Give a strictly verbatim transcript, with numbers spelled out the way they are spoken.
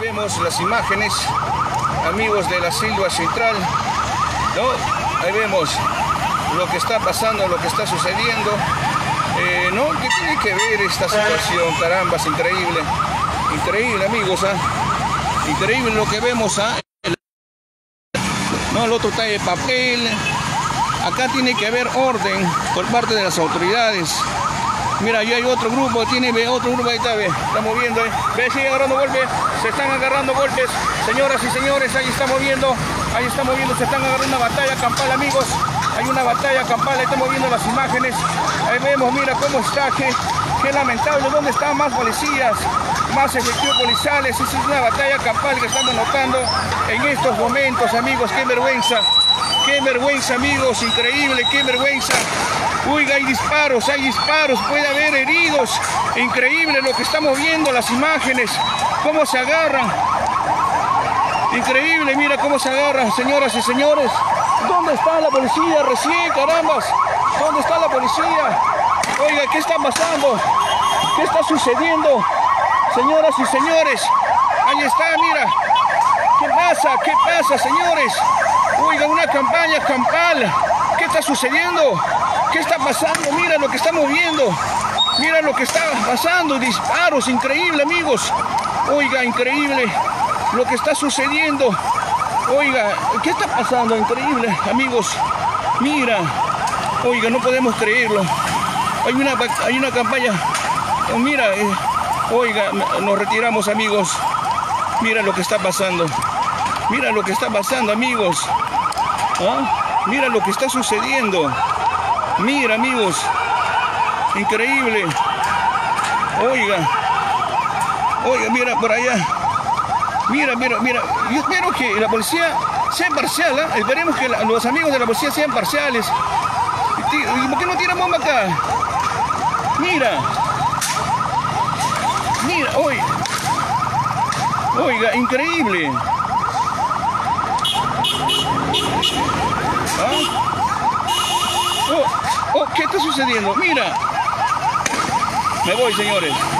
Vemos las imágenes, amigos de la Silva Central, ¿no? Ahí vemos lo que está pasando, lo que está sucediendo, eh, ¿no? ¿Qué tiene que ver esta situación? Caramba, es increíble, increíble, amigos, ¿ah? ¿eh? Increíble lo que vemos, ¿ah? ¿eh? No, el otro está de papel. Acá tiene que haber orden por parte de las autoridades. Mira, ahí hay otro grupo, tiene ve, otro grupo, ahí está, ve, está moviendo, eh. Ve, sigue agarrando golpes, se están agarrando golpes, señoras y señores, ahí está moviendo, ahí está moviendo, se están agarrando una batalla campal, amigos, hay una batalla campal, ahí están moviendo las imágenes, ahí vemos, mira cómo está, qué, qué lamentable, ¿dónde están más policías, más efectivos policiales? Esa es una batalla campal que estamos notando en estos momentos, amigos, qué vergüenza, qué vergüenza, amigos, increíble, qué vergüenza. Oiga, hay disparos, hay disparos, puede haber heridos. Increíble lo que estamos viendo, las imágenes, cómo se agarran. Increíble, mira cómo se agarran, señoras y señores. ¿Dónde está la policía recién, carambas? ¿Dónde está la policía? Oiga, ¿qué está pasando? ¿Qué está sucediendo? Señoras y señores, ahí está, mira. ¿Qué pasa? ¿Qué pasa, señores? Oiga, una campaña campal. ¿Qué está sucediendo? ¿Qué está pasando? Mira lo que estamos viendo. Mira lo que está pasando. Disparos, increíble, amigos. Oiga, increíble lo que está sucediendo. Oiga, ¿qué está pasando? Increíble, amigos. Mira. Oiga, no podemos creerlo. Hay una, hay una campaña. Oh, mira. Eh, oiga, nos retiramos, amigos. Mira lo que está pasando. Mira lo que está pasando, amigos. ¿Ah? Mira lo que está sucediendo. Mira, amigos. Increíble. Oiga. Oiga, mira por allá. Mira, mira, mira. Yo espero que la policía sea imparcial, ¿eh? Esperemos que la, los amigos de la policía sean parciales. ¿Y por qué no tiran bomba acá? Mira. Mira, oiga. Oiga, increíble. ¿Ah? Oh, oh, ¿qué está sucediendo? Mira. Me voy, señores.